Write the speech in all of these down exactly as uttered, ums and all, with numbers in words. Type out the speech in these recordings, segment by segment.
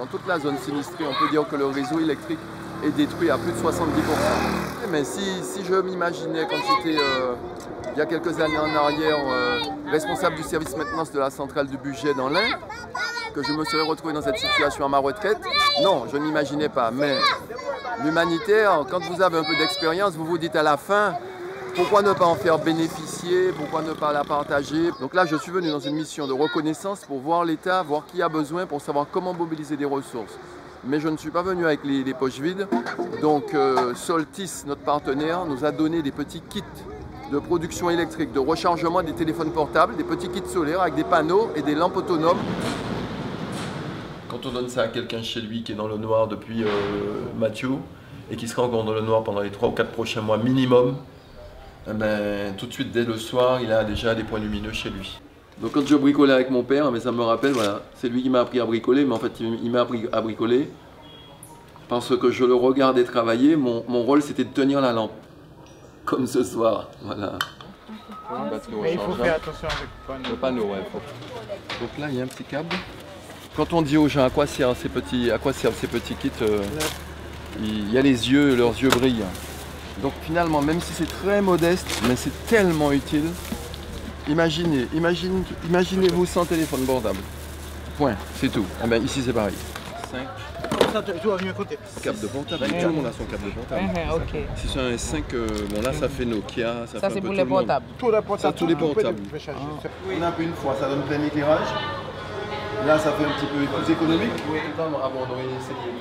toute la zone sinistrée, on peut dire que le réseau électrique est détruit à plus de soixante-dix pour cent. Mais si, si je m'imaginais quand j'étais, euh, il y a quelques années en arrière, euh, responsable du service maintenance de la centrale du budget dans l'Ain, que je me serais retrouvé dans cette situation à ma retraite, non, je ne m'imaginais pas. Mais l'humanitaire, quand vous avez un peu d'expérience, vous vous dites à la fin, pourquoi ne pas en faire bénéficier, pourquoi ne pas la partager? Donc là, je suis venu dans une mission de reconnaissance pour voir l'État, voir qui a besoin, pour savoir comment mobiliser des ressources. Mais je ne suis pas venu avec les, les poches vides. Donc euh, Soltis, notre partenaire, nous a donné des petits kits de production électrique, de rechargement des téléphones portables, des petits kits solaires avec des panneaux et des lampes autonomes. Quand on donne ça à quelqu'un chez lui qui est dans le noir depuis euh, Mathieu et qui sera encore dans le noir pendant les trois ou quatre prochains mois minimum, eh ben, tout de suite dès le soir il a déjà des points lumineux chez lui. Donc quand je bricolais avec mon père, mais ça me rappelle, voilà, c'est lui qui m'a appris à bricoler, mais en fait il m'a appris à bricoler parce que je le regardais travailler, mon, mon rôle c'était de tenir la lampe, comme ce soir, voilà. Mais il faut faire attention avec le panneau. Le panneau, ouais. Faut... Donc là il y a un petit câble. Quand on dit aux gens à quoi servent ces petits, à quoi servent ces petits kits, euh, il y a les yeux, leurs yeux brillent. Donc finalement, même si c'est très modeste, mais c'est tellement utile. Imaginez, imaginez, imaginez-vous sans téléphone portable. Point, c'est tout. Eh ben, ici c'est pareil. cinq. Câble de portable, tout le monde a son câble de portable. Uh-huh, okay. Si c'est un S cinq, euh, bon là ça fait Nokia, ça, Ça fait c'est un peu pour tout les le monde. portables. Tous les portables. Ça, tous les portables. Ah. On a une fois, ça donne plein éclairage. Là, ça fait un petit peu plus économique. Oui, ah bon, on aurait essayé.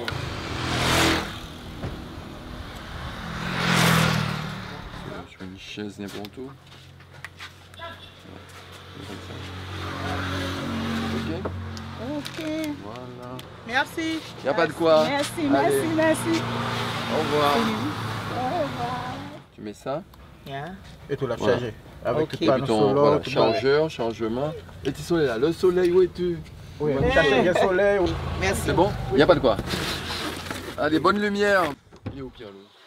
Sur une chaise n'importe où. Ok. Ok. Voilà. Merci. Il n'y a pas de quoi. Merci, Allez. merci, merci. Au revoir. Au revoir. Tu mets ça. Yeah. Et tu l'as Voilà. chargé. Avec Ok. tout Et panneau puis ton solaire, voilà, tout chargeur, chargement. Et tu soleil là. Le soleil, où es-tu? Oui, on a le soleil. Merci. C'est bon? Il n'y a pas de quoi. Allez, bonne lumière. Il est où Pierre?